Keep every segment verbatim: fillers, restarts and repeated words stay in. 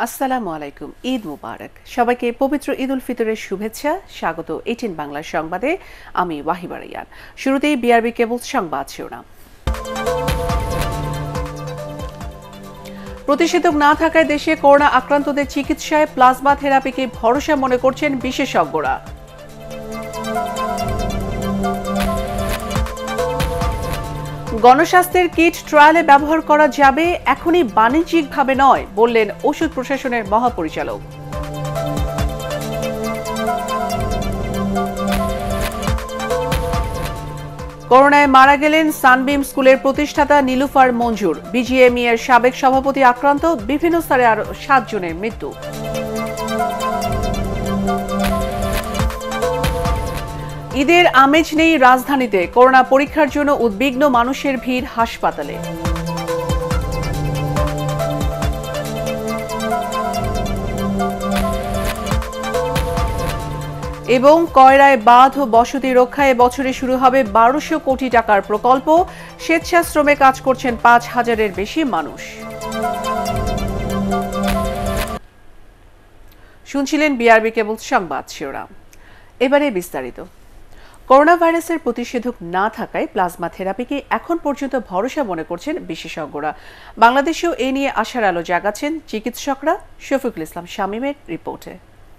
আসসালামু আলাইকুম, ঈদ মুবারক। সবাইকে পবিত্র ঈদ উল ফিতরের শুভেচ্ছা। স্বাগত এইটিন বাংলার সংবাদে। আমি ওয়াহিবা রাইয়ান। শুরুতেই বিআরবি কেবলস সংবাদ শিরোনাম। প্রতিষেধক না থাকায় দেশে করোনা আক্রান্তদের চিকিৎসায় প্লাজমা থেরাপিকে ভরসা মনে করছেন বিশেষজ্ঞরা। গণস্বাস্থ্যের কিট ট্রায়ালে ব্যবহার করা যাবে, এখনই বাণিজ্যিকভাবে নয়, বললেন ওষুধ প্রশাসনের মহাপরিচালক। করোনায় মারা গেলেন সানবিম স্কুলের প্রতিষ্ঠাতা নীলুফার মঞ্জুর। বিজিএমই এর সাবেক সভাপতি আক্রান্ত, বিভিন্ন স্তরে আরো সাত জনের মৃত্যু। ঈদের আমেজ নেই রাজধানীতে, করোনা পরীক্ষার জন্য উদ্বিগ্ন মানুষের ভিড় হাসপাতালে। এবং কয়রায় বাঁধ ও বসতি রক্ষায় বছরে শুরু হবে বারোশো কোটি টাকার প্রকল্প। স্বেচ্ছাশ্রমে কাজ করছেন পাঁচ হাজারের বেশি মানুষ। শুনছিলেন বিআরবি কেবলস সংবাদ শিরোনাম। এবারে বিস্তারিত। করোনা ভাইরাসের প্রতিষেধক না থাকায় প্লাজমা থেরাপিকে এখন পর্যন্ত ভরসা মনে করছেন বিশেষজ্ঞরা। বাংলাদেশেও এ নিয়ে আশার আলো জাগাচ্ছেন চিকিৎসকরা। শফিকুল ইসলাম শামীমের রিপোর্টে।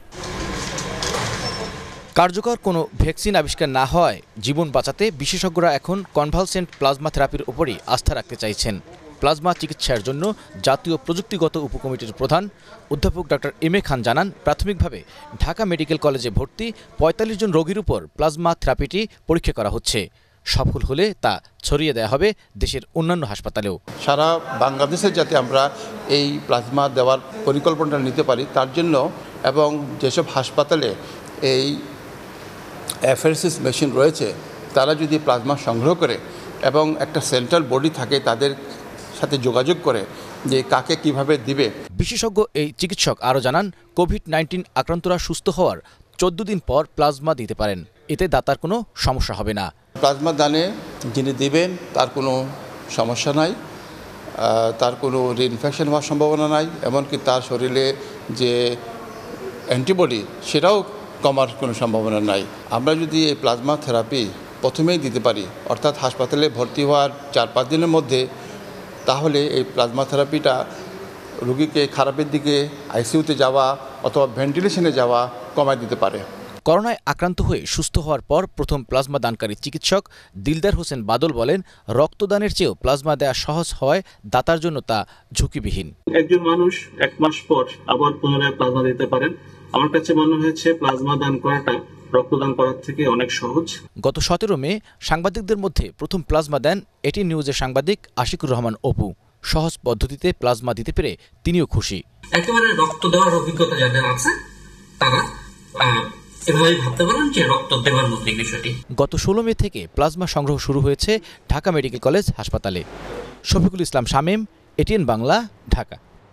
কার্যকর কোনো ভ্যাকসিন আবিষ্কার না হওয়ায় জীবন বাঁচাতে বিশেষজ্ঞরা এখন কনভালসেন্ট প্লাজমা থেরাপির উপরই আস্থা রাখতে চাইছেন। প্লাজমা চিকিৎসার জন্য জাতীয় প্রযুক্তিগত উপকমিটির প্রধান অধ্যাপক ডক্টর এম এ খান জানান, প্রাথমিকভাবে ঢাকা মেডিকেল কলেজে ভর্তি পঁয়তাল্লিশ জন রোগীর উপর প্লাজমা থেরাপিটি পরীক্ষা করা হচ্ছে। সফল হলে তা ছড়িয়ে দেওয়া হবে দেশের অন্যান্য হাসপাতালেও। সারা বাংলাদেশে যাতে আমরা এই প্লাজমা দেওয়ার পরিকল্পনাটা নিতে পারি তার জন্য, এবং যেসব হাসপাতালে এই অ্যাফারেসিস মেশিন রয়েছে তারা যদি প্লাজমা সংগ্রহ করে এবং একটা সেন্ট্রাল বডি থাকে তাদের সাথে যোগাযোগ করে যে কাকে কিভাবে দিবে। বিশেষজ্ঞ এই চিকিৎসক আরও জানান, কোভিড নাইন্টিন আক্রান্তরা সুস্থ হওয়ার চোদ্দ দিন পর প্লাজমা দিতে পারেন, এতে দাতার কোনো সমস্যা হবে না। প্লাজমা দানে যিনি দিবেন তার কোনো সমস্যা নাই, তার কোনো রিইনফেকশন হওয়ার সম্ভাবনা নাই, এমনকি তার শরীরে যে অ্যান্টিবডি সেটাও কমার কোনো সম্ভাবনা নাই। আমরা যদি এই প্লাজমা থেরাপি প্রথমেই দিতে পারি, অর্থাৎ হাসপাতালে ভর্তি হওয়ার চার পাঁচ দিনের মধ্যে, তাহলে এই প্লাজমা থেরাপিটা রোগীকে খারাপের দিকে আইসিইউতে যাওয়া অথবা ভেন্টিলেশনে যাওয়া কমায় দিতে পারে। করোনায় আক্রান্ত হয়ে সুস্থ হওয়ার পর প্রথম প্লাজমা দানকারী চিকিৎসক দিলদার হোসেন বাদল বলেন, রক্তদানের চেয়েও প্লাজমা দেওয়া সহজ হওয়ায় দাতার জন্য তা ঝুঁকিবিহীন। একজন মানুষ এক মাস পর আবার পুনরায় প্লাজমা দিতে পারেন। আমার কাছে মনে হয়েছে প্লাজমা দান করাটা রক্তদান করার থেকে অনেক সহজ। গত সতেরো মে সাংবাদিকদের মধ্যে প্রথম প্লাজমা দেন এটি নিউজের সাংবাদিক আশিকুর রহমান অপু। সহজ পদ্ধতিতে প্লাজমা দিতে পেরে তিনিও খুশি। একেবারে রক্ত দেওয়ার অভিজ্ঞতা যাদের আছে তারা এভাবেই ভাবতে পারেন যে রক্ত দেওয়ার মধ্যে বিষয়টি। গত ষোলো মে থেকে প্লাজমা সংগ্রহ শুরু হয়েছে ঢাকা মেডিকেল কলেজ হাসপাতালে। শফিকুল ইসলাম শামীম, এটিএন বাংলা, ঢাকা।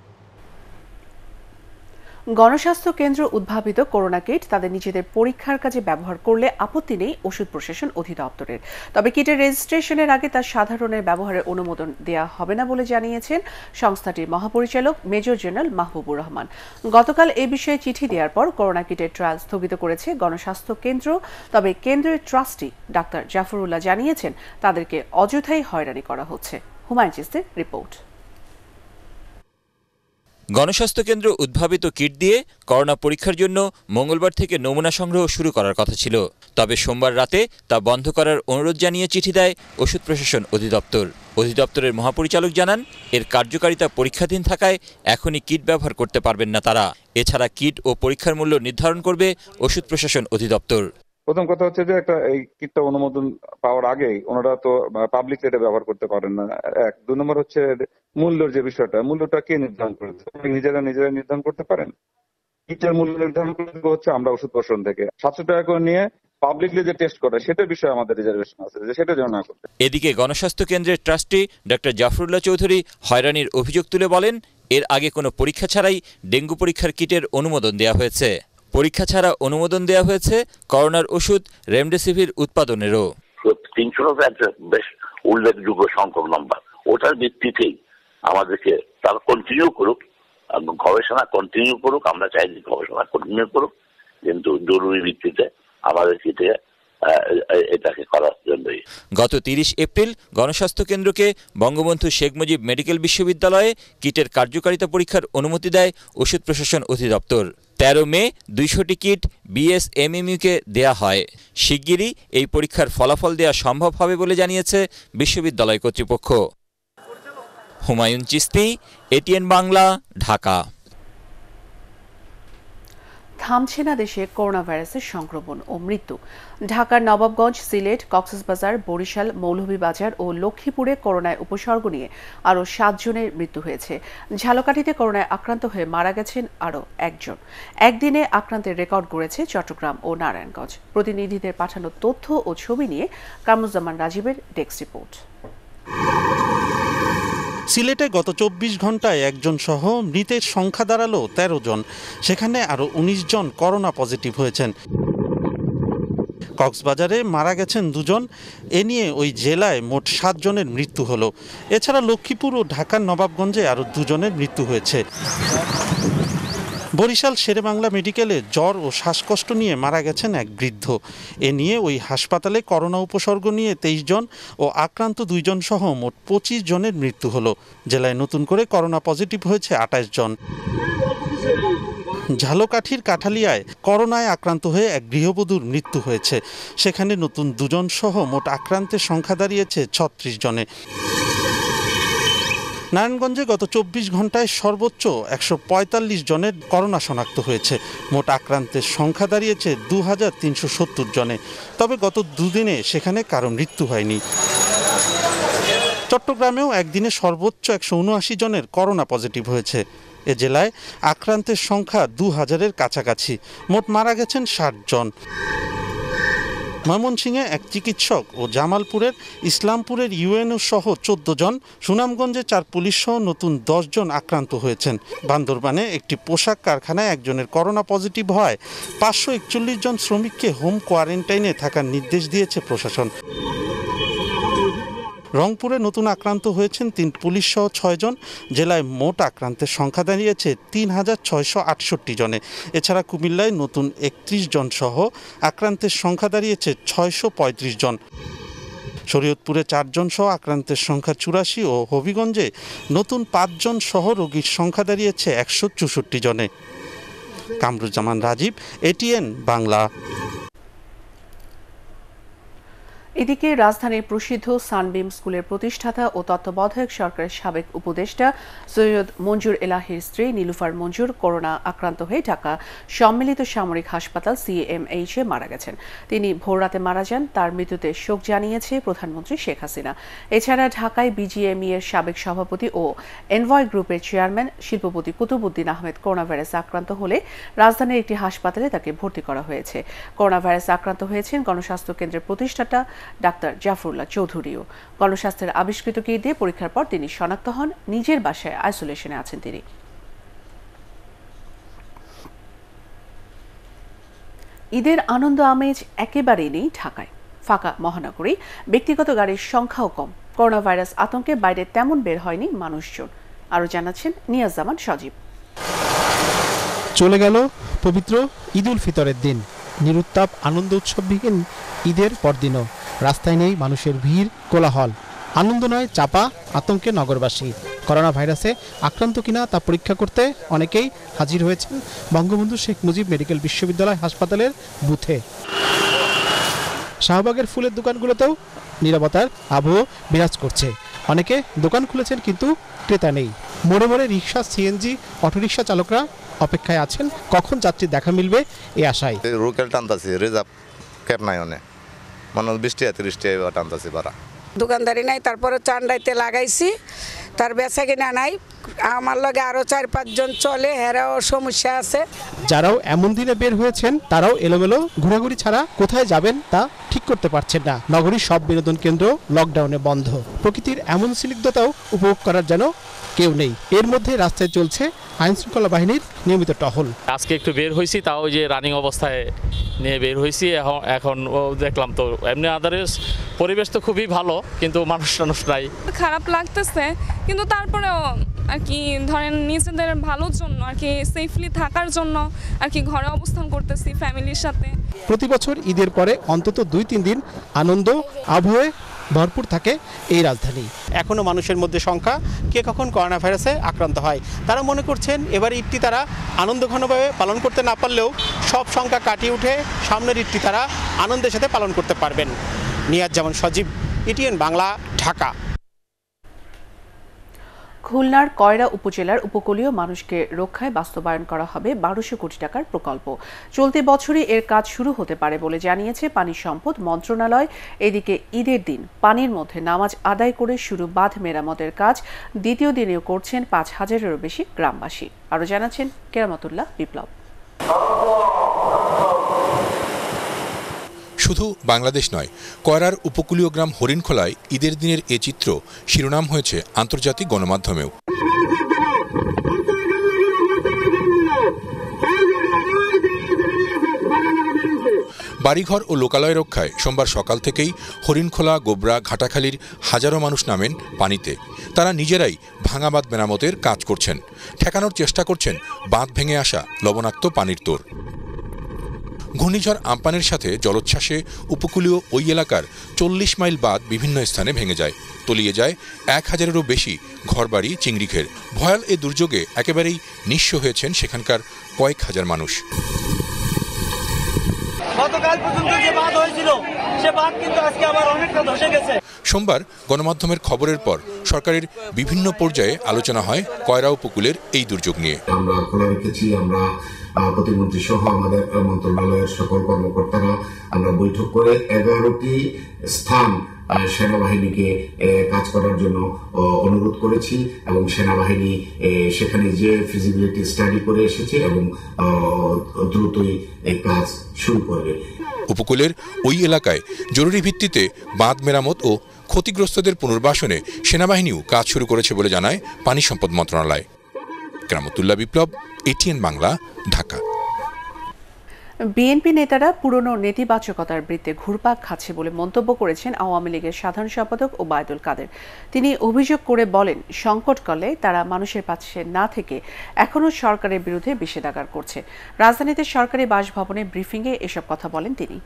গণস্বাস্থ্য কেন্দ্র উদ্ভাবিত করোনা কিট তাদের নিজেদের পরীক্ষার কাজে ব্যবহার করলে আপত্তি নেই ওষুধ প্রশাসন অধিদপ্তরের। তবে কিটের রেজিস্ট্রেশনের আগে তার সাধারণের ব্যবহারের অনুমোদন দেওয়া হবে না বলে জানিয়েছেন সংস্থাটির মহাপরিচালক মেজর জেনারেল মাহবুবুর রহমান। গতকাল এ বিষয়ে চিঠি দেওয়ার পর করোনা কিটের ট্রায়াল স্থগিত করেছে গণস্বাস্থ্য কেন্দ্র। তবে কেন্দ্রের ট্রাস্টি ডাক্তার জাফরুল্লাহ জানিয়েছেন, তাদেরকে অযথাই হয়রানি করা হচ্ছে। হুমায়ুন চিস্তির রিপোর্ট। গণস্বাস্থ্য কেন্দ্র উদ্ভাবিত কিট দিয়ে করোনা পরীক্ষার জন্য মঙ্গলবার থেকে নমুনা সংগ্রহ শুরু করার কথা ছিল। তবে সোমবার রাতে তা বন্ধ করার অনুরোধ জানিয়ে চিঠি দেয় ওষুধ প্রশাসন অধিদপ্তর। অধিদপ্তরের মহাপরিচালক জানান, এর কার্যকারিতা পরীক্ষাধীন থাকায় এখনই কিট ব্যবহার করতে পারবেন না তারা। এছাড়া কিট ও পরীক্ষার মূল্য নির্ধারণ করবে ওষুধ প্রশাসন অধিদপ্তর। প্রথম কথা হচ্ছে যে একটা এই কিটটা অনুমোদন পাওয়ার আগেই ওনারা তো পাবলিক এটা ব্যবহার করতে পারেন না, এক। দুই নম্বর হচ্ছে মূল্যের যে বিষয়টা, মূল্যটা কে নির্ধারণ করেছে? নিজেরা নিজেরা নির্ধারণ করতে পারেন। কিটের মূল্য নির্ধারণ করতে হচ্ছে আমরা ওষুধ প্রশাসন থেকে সাতশো টাকা করে নিয়ে পাবলিকলি যে টেস্ট করে সেটার বিষয়ে আমাদের রিজার্ভেশন আছে, যে সেটা যেন না করতে। এদিকে গণস্বাস্থ্য কেন্দ্রের ট্রাস্টি ডক্টর জাফরুল্লাহ চৌধুরী হয়রানির অভিযোগ তুলে বলেন, এর আগে কোনো পরীক্ষা ছাড়াই ডেঙ্গু পরীক্ষার কিটের অনুমোদন দেওয়া হয়েছে। পরীক্ষা ছাড়া অনুমোদন দেওয়া হয়েছে করোনার ওষুধ রেমডেসিভির উৎপাদনেরও। তিনশো বেশ উল্লেখযোগ্য সংখ্যক নাম্বার, ওটার ভিত্তিতেই আমাদেরকে তারা কন্টিনিউ করুক, গবেষণা কন্টিনিউ করুক, আমরা চাই যে গবেষণা কন্টিনিউ করুক, কিন্তু জরুরি ভিত্তিতে আমাদের কিটে এটাকে করার জন্যই। গত তিরিশ এপ্রিল গণস্বাস্থ্য কেন্দ্রকে বঙ্গবন্ধু শেখ মুজিব মেডিকেল বিশ্ববিদ্যালয়ে কিটের কার্যকারিতা পরীক্ষার অনুমতি দেয় ওষুধ প্রশাসন অধিদপ্তর। তেরো মে দুইশোটি কিট বিএসএমএমইউকে দেয়া হয়। শিগগিরই এই পরীক্ষার ফলাফল দেওয়া সম্ভব হবে বলে জানিয়েছে বিশ্ববিদ্যালয় কর্তৃপক্ষ। হুমায়ুন চিস্তি, এটিএন বাংলা, ঢাকা। থামছে না দেশে করোনা ভাইরাসের সংক্রমণ ও মৃত্যু। ঢাকার নবাবগঞ্জ, সিলেট, কক্সবাজার, বরিশাল, মৌলভীবাজার ও লক্ষ্মীপুরে করোনায় উপসর্গ নিয়ে আরও সাতজনের মৃত্যু হয়েছে। ঝালকাঠিতে করোনায় আক্রান্ত হয়ে মারা গেছেন আরও একজন। একদিনে আক্রান্তের রেকর্ড গড়েছে চট্টগ্রাম ও নারায়ণগঞ্জ। প্রতিনিধিদের পাঠানো তথ্য ও ছবি নিয়ে কামরুজ্জামান রাজীবের ডেস্ক রিপোর্ট। সিলেটে গত চব্বিশ ঘন্টায় একজন সহ মৃতের সংখ্যা দাঁড়ালো তেরো জন। সেখানে আরও উনিশ জন করোনা পজিটিভ হয়েছেন। কক্সবাজারে মারা গেছেন দুজন। এ নিয়ে ওই জেলায় মোট সাত জনের মৃত্যু হলো। এছাড়া লক্ষ্মীপুর ও ঢাকার নবাবগঞ্জে আরও দুজনের মৃত্যু হয়েছে। বরিশাল শেরেবাংলা মেডিকেলে জ্বর ও শ্বাসকষ্ট নিয়ে মারা গেছেন এক বৃদ্ধ। এ নিয়ে ওই হাসপাতালে করোনা উপসর্গ নিয়ে তেইশ জন ও আক্রান্ত দুইজন সহ মোট পঁচিশ জনের মৃত্যু হলো। জেলায় নতুন করে করোনা পজিটিভ হয়েছে আটাশ জন। ঝালকাঠির কাঠালিয়ায় করোনায় আক্রান্ত হয়ে এক গৃহবধূর মৃত্যু হয়েছে। সেখানে নতুন দুজন সহ মোট আক্রান্তের সংখ্যা দাঁড়িয়েছে ছত্রিশ জনে। নারায়ণগঞ্জে গত চব্বিশ ঘন্টায় সর্বোচ্চ একশো পঁয়তাল্লিশ জনের করোনা শনাক্ত হয়েছে। মোট আক্রান্তের সংখ্যা দাঁড়িয়েছে দু হাজার তিনশো সত্তর জনে। তবে গত দুদিনে সেখানে কারো মৃত্যু হয়নি। চট্টগ্রামেও একদিনে সর্বোচ্চ একশো উনআশি জনের করোনা পজিটিভ হয়েছে। এ জেলায় আক্রান্তের সংখ্যা দু হাজারের কাছাকাছি। মোট মারা গেছেন ষাট জন। ময়মনসিংহে এক চিকিৎসক ও জামালপুরের ইসলামপুরের ইউএনও সহ চোদ্দ জন, সুনামগঞ্জে চার পুলিশ সহ নতুন দশ জন আক্রান্ত হয়েছেন। বান্দরবানে একটি পোশাক কারখানায় একজনের করোনা পজিটিভ হয়। পাঁচশো একচল্লিশ জন শ্রমিককে হোম কোয়ারেন্টাইনে থাকার নির্দেশ দিয়েছে প্রশাসন। রংপুরে নতুন আক্রান্ত হয়েছেন তিন পুলিশ সহ ছয় জন। জেলায় মোট আক্রান্তের সংখ্যা দাঁড়িয়েছে তিন হাজার ছয়শো আটষট্টি জনে। এছাড়া কুমিল্লায় নতুন একত্রিশ জন সহ আক্রান্তের সংখ্যা দাঁড়িয়েছে ছয়শো পঁয়ত্রিশ জন। শরীয়তপুরে চারজন সহ আক্রান্তের সংখ্যা চুরাশি ও হবিগঞ্জে নতুন পাঁচজন সহ রোগীর সংখ্যা দাঁড়িয়েছে একশো চৌষট্টি জনে। কামরুজ্জামান রাজীব, এটিএন বাংলা। এদিকে রাজধানীর প্রসিদ্ধ সানবিম স্কুলের প্রতিষ্ঠাতা ও তত্ত্বাবধায়ক সরকারের সাবেক উপদেষ্টা সৈয়দ মঞ্জুর এলাহির স্ত্রী নীলুফার মঞ্জুর করোনা আক্রান্ত হয়ে ঢাকা সম্মিলিত সামরিক হাসপাতাল সিএমএইচ এ মারা গেছেন। তিনি ভোররাতে মারা যান। তার মৃত্যুতে শোক জানিয়েছে প্রধানমন্ত্রী শেখ হাসিনা। এছাড়া ঢাকায় বিজিএমই এর সাবেক সভাপতি ও এনভয় গ্রুপের চেয়ারম্যান শিল্পপতি কুতুবুদ্দিন আহমেদ করোনা ভাইরাসে আক্রান্ত হলে রাজধানীর একটি হাসপাতালে তাকে ভর্তি করা হয়েছে। করোনা ভাইরাসে আক্রান্ত হয়েছেন গণস্বাস্থ্য কেন্দ্রের প্রতিষ্ঠাতা ডাক্তার জাফরুল্লাহ চৌধুরীও। গণস্বাস্থ্যের আবিষ্কৃত কিট দিয়ে পরীক্ষার পর তিনি শনাক্ত হন। নিজের বাসায় আইসোলেশনে আছেন তিনি। ঈদের আনন্দ আমেজ একেবারেই নেই ঢাকায়। ফাঁকা মহানগরী, ব্যক্তিগত গাড়ির সংখ্যাও কম। করোনা ভাইরাস আতঙ্কে বাইরে তেমন বের হয়নি মানুষজন। আরও জানাচ্ছেন নিয়াজজামান সজীব। চলে গেল পবিত্র ঈদ উল ফিতরের দিন। নিরুত্তাপ আনন্দ উৎসববিহীন ঈদের পরদিনও রাস্তায় নেই মানুষের ভিড়, কোলাহল। আনন্দ নয়, চাপা আতঙ্কে নগরবাসী। করোনা ভাইরাসে আক্রান্ত কিনা তা পরীক্ষা করতে অনেকেই হাজির হয়েছেন বঙ্গবন্ধু শেখ মুজিব মেডিকেল বিশ্ববিদ্যালয় হাসপাতালের বুথে। শাহবাগের ফুলের দোকানগুলোতেও নীরবতার আবহ বিরাজ করছে। অনেকে দোকান খুলেছেন কিন্তু ক্রেতা নেই। মোড়ে মোড়ে রিক্সা, সিএনজি, অটোরিকশা চালকরা অপেক্ষায় আছেন কখন যাত্রীর দেখা মিলবে এই আশায়। রুকেল টানতাছি, রিজার্ভ ক্যাব নাই, অনেক মানে বিশ টাকা তিরিশ টাকা টানতাছি ভাড়া। দোকানদারি নাই, তারপরে চান্ডাইতে লাগাইছি, তার বেচা কিনা নাই। আমার লগে আরো চার পাঁচজন চলে, হেরাও সমস্যা আছে। যারাও এমন দিনে বের হয়েছেন তারাও এলোমেলো ঘোরাঘুরি ছাড়া কোথায় যাবেন তা ঠিক করতে পারছেন না। নগরীর সব বিনোদন কেন্দ্র লকডাউনে বন্ধ। প্রকৃতির এমন স্নিগ্ধতাও উপভোগ করার যেন কেউ নেই। এর মধ্যে রাস্তায় চলছে আইন শৃঙ্খলা বাহিনীর নিয়মিত টহল। আজকে একটু বের হয়েছি, তাও যে রানিং অবস্থায় নিয়ে বের হয়েছি। এখন এখন দেখলাম তো এমনি আদারস পরিবেশ তো খুবই ভালো, কিন্তু মানুষ টানুষ নাই। খারাপ লাগতেছে, কিন্তু তারপরেও আর কি ধরেন নিজেদের ভালোর জন্য আর কি সেফলি থাকার জন্য আর কি ঘরে অবস্থান করতেছি ফ্যামিলির সাথে। প্রতি বছর ঈদের পরে অন্তত দুই তিন দিন আনন্দ আবহে ভরপুর থাকে এই রাজধানী। এখনও মানুষের মধ্যে সংখ্যা কে কখন করোনা ভাইরাসে আক্রান্ত হয়। তারা মনে করছেন এবার ঈদটি তারা আনন্দঘনভাবে পালন করতে না পারলেও সব সংখ্যা কাটিয়ে উঠে সামনের ঈদটি তারা আনন্দের সাথে পালন করতে পারবেন। নিয়াজ জামান সজীব, এটিএন বাংলা, ঢাকা। খুলনার কয়রা উপজেলার উপকূলীয় মানুষকে রক্ষায় বাস্তবায়ন করা হবে বারোশো কোটি টাকার প্রকল্প। চলতি বছরই এর কাজ শুরু হতে পারে বলে জানিয়েছে পানি সম্পদ মন্ত্রণালয়। এদিকে ঈদের দিন পানির মধ্যে নামাজ আদায় করে শুরু বাঁধ মেরামতের কাজ দ্বিতীয় দিনেও করছেন পাঁচ হাজারেরও বেশি গ্রামবাসী। আরও জানাচ্ছেন কেরামতুল্লাহ বিপ্লব। শুধু বাংলাদেশ নয়, কয়রার উপকূলীয় গ্রাম হরিণখোলায় ঈদের দিনের এ চিত্র শিরোনাম হয়েছে আন্তর্জাতিক গণমাধ্যমেও। বাড়িঘর ও লোকালয় রক্ষায় সোমবার সকাল থেকেই হরিণখোলা, গোবরা, ঘাটাখালীর হাজারো মানুষ নামেন পানিতে। তারা নিজেরাই ভাঙা বাঁধ মেরামতের কাজ করছেন, ঠেকানোর চেষ্টা করছেন বাঁধ ভেঙে আসা লবণাক্ত পানির তোর। ঘূর্ণিঝড় আম্পানের সাথে জলোচ্ছ্বাসে উপকূলীয় ওই এলাকার চল্লিশ মাইল বাঁধ বিভিন্ন স্থানে ভেঙে যায়, তলিয়ে যায় এক হাজারেরও বেশি ঘরবাড়ি, চিংড়িঘের। ভয়াল এ দুর্যোগে একেবারেই নিঃস্ব হয়েছেন সেখানকার কয়েক হাজার মানুষ। গতকাল পর্যন্ত যে বাঁধ হয়েছিল সে বাঁধ কিন্তু আজকে আবার অনেকটা ধসে গেছে। সোমবার গণমাধ্যমের খবরের পর সরকারের বিভিন্ন পর্যায়ে আলোচনা হয় কয়রা উপকূলের এই দুর্যোগ নিয়ে। আমরা খোলা রেখেছি, আমরা প্রতিমন্ত্রী সহ আমাদের মন্ত্রণালয়ের সকল কর্মকর্তারা আমরা বৈঠক করে এগারোটি স্থান সেনাবাহিনীকে কাজ করার জন্য অনুরোধ করেছি এবং সেনাবাহিনী সেখানে যে ফিজিবিলিটি স্টাডি করে এসেছে এবং দ্রুতই এই কাজ শুরু করবে। উপকূলের ওই এলাকায় জরুরি ভিত্তিতে বাঁধ মেরামত ও ক্ষতিগ্রস্তদের পুনর্বাসনে সেনাবাহিনীও কাজ শুরু করেছে বলে জানায় পানি সম্পদ মন্ত্রণালয়। কেরামতুল্লাহ বিপ্লব, এটিএন বাংলা, ঢাকা। বিএনপি নেতারা পুরনো নেতিবাচকতার বৃত্তে ঘুরপাক খাচ্ছে বলে মন্তব্য করেছেন আওয়ামী লীগের সাধারণ সম্পাদক ওবায়দুল কাদের। তিনি অভিযোগ করে বলেন, সংকটকালে তারা মানুষের পাশে না থেকে এখনও সরকারের বিরুদ্ধে বিষেধাগার করছে। রাজধানীতে সরকারি বাসভবনে ব্রিফিংয়ে এসব কথা বলেন তিনি।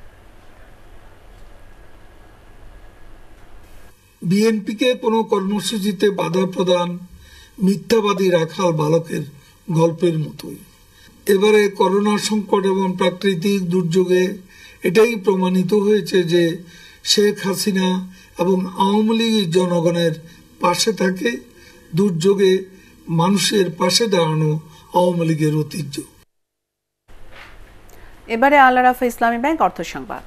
বিএনপিকে কোনো কর্মসূচিতে বাধা প্রদান মিথ্যাবাদী রাখাল বালকের গল্পের মতোই। এবারে করোনা সংকট এবং প্রাকৃতিক দুর্যোগে এটাই প্রমাণিত হয়েছে যে শেখ হাসিনা এবং আওয়ামী লীগ জনগণের পাশে থাকে। দুর্যোগে মানুষের পাশে দাঁড়ানো আওয়ামী লীগের ঐতিহ্য। এবারে আল রাফা ইসলামী ব্যাংক অর্থ সংবাদ।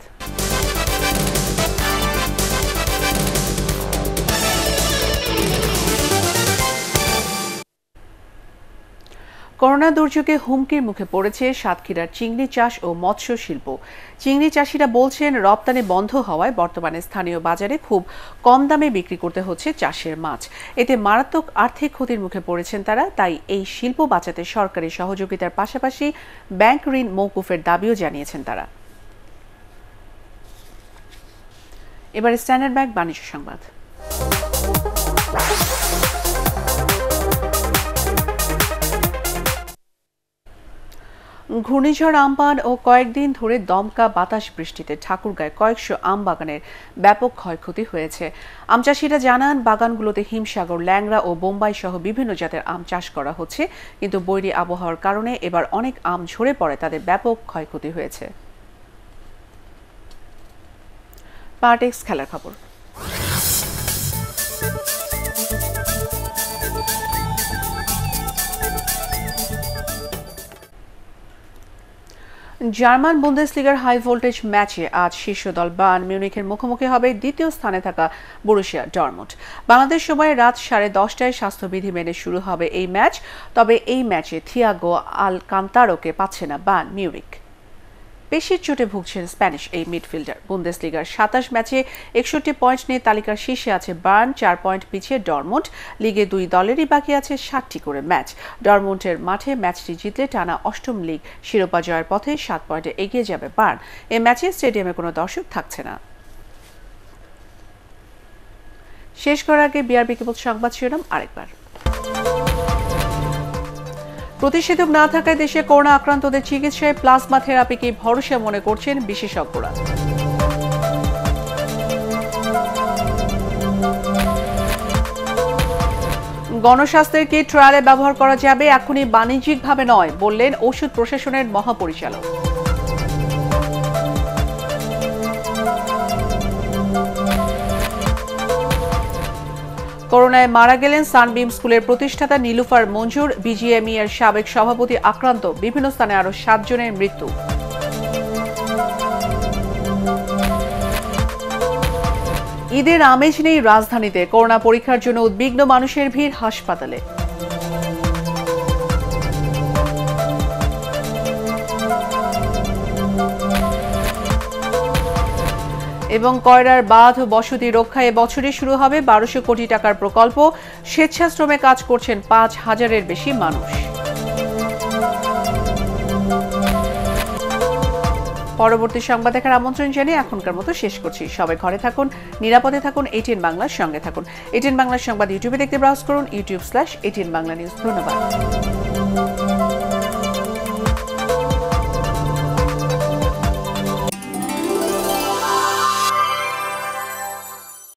করোনা দুর্যোগে হুমকির মুখে পড়েছে সাতক্ষীরার চিংড়ি চাষ ও মৎস্য শিল্প। চিংড়ি চাষিরা বলছেন, রপ্তানি বন্ধ হওয়ায় বর্তমানে স্থানীয় বাজারে খুব কম দামে বিক্রি করতে হচ্ছে চাষের মাছ। এতে মারাত্মক আর্থিক ক্ষতির মুখে পড়েছেন তারা। তাই এই শিল্প বাঁচাতে সরকারি সহযোগিতার পাশাপাশি ব্যাংক ঋণ মওকুফের দাবিও জানিয়েছেন তারা। এবারে স্ট্যান্ডার্ড ব্যাংক বাণিজ্য সংবাদ। ঘূর্ণিঝড় আম্পান ও কয়েকদিন ধরে দমকা বাতাস বৃষ্টিতে ঠাকুরগাঁয় কয়েকশো আম বাগানের ব্যাপক ক্ষয়ক্ষতি হয়েছে। আম চাষিরা জানান, বাগানগুলোতে হিমসাগর, ল্যাংড়া ও বোম্বাই সহ বিভিন্ন জাতের আম চাষ করা হচ্ছে, কিন্তু বৈরী আবহাওয়ার কারণে এবার অনেক আম ঝরে পড়ে তাদের ব্যাপক ক্ষয়ক্ষতি হয়েছে। পার্টেক্স খেলার খবর। জার্মান বুন্দেসলিগার হাই ভোল্টেজ ম্যাচে আজ শীর্ষ দল বায়ার্ন মিউনিখের মুখোমুখি হবে দ্বিতীয় স্থানে থাকা বরুসিয়া ডর্টমুন্ড। বাংলাদেশ সময় রাত সাড়ে দশটায় স্বাস্থ্যবিধি মেনে শুরু হবে এই ম্যাচ। তবে এই ম্যাচে থিয়াগো আলকান্তারোকে পাচ্ছে না বায়ার্ন মিউনিখ। পেশির চোটে ভুগছেন স্প্যানিশ এই মিডফিল্ডার। বুন্দেসলিগার সাতাশ ম্যাচে একষট্টি পয়েন্ট নিয়ে তালিকার শীর্ষে আছে বায়ার্ন, চার পয়েন্ট পিছিয়ে ডর্টমুন্ড। লিগে দুই দলেরই বাকি আছে ষাটটি করে ম্যাচ। ডর্টমুন্ডের মাঠে ম্যাচটি জিতলে টানা অষ্টম লিগ শিরোপা জয়ের পথে সাত পয়েন্টে এগিয়ে যাবে বায়ার্ন। এই ম্যাচে স্টেডিয়ামে কোনো দর্শক থাকছে না। শেষ করার আগে বিআরবি কেবল সংবাদ শিরোনাম আরেকবার। প্রতিষেধক না থাকায় দেশে করোনা আক্রান্তদের চিকিৎসায় প্লাজমা থেরাপিকে ভরসা মনে করছেন বিশেষজ্ঞরা। গণস্বাস্থ্যের কিট ট্রায়ালে ব্যবহার করা যাবে, এখনই বাণিজ্যিকভাবে নয় বললেন ওষুধ প্রশাসনের মহাপরিচালক। করোনায় মারা গেলেন সানবিম স্কুলের প্রতিষ্ঠাতা নীলুফার মঞ্জুর। বিজিএমই এর সাবেক সভাপতি আক্রান্ত, বিভিন্ন স্থানে আরো সাত জনের মৃত্যু। ঈদের আমেজ নেই রাজধানীতে, করোনা পরীক্ষার জন্য উদ্বিগ্ন মানুষের ভিড় হাসপাতালে। এবং কয়রার বাঁধ ও বসতি রক্ষায় এবছরে শুরু হবে বারোশো কোটি টাকার প্রকল্প। স্বেচ্ছাশ্রমে কাজ করছেন পাঁচ হাজারের বেশি মানুষ। পরবর্তী সংবাদ দেখার আমন্ত্রণ জানিয়ে এখনকার মতো শেষ করছি। সবাই ঘরে থাকুন, নিরাপদে থাকুন, এটিএন বাংলার সঙ্গে থাকুন। এটিএন বাংলার সংবাদ ইউটিউবে দেখতে ব্রাউজ করুন, YouTube slash ATN Bangla news. ধন্যবাদ।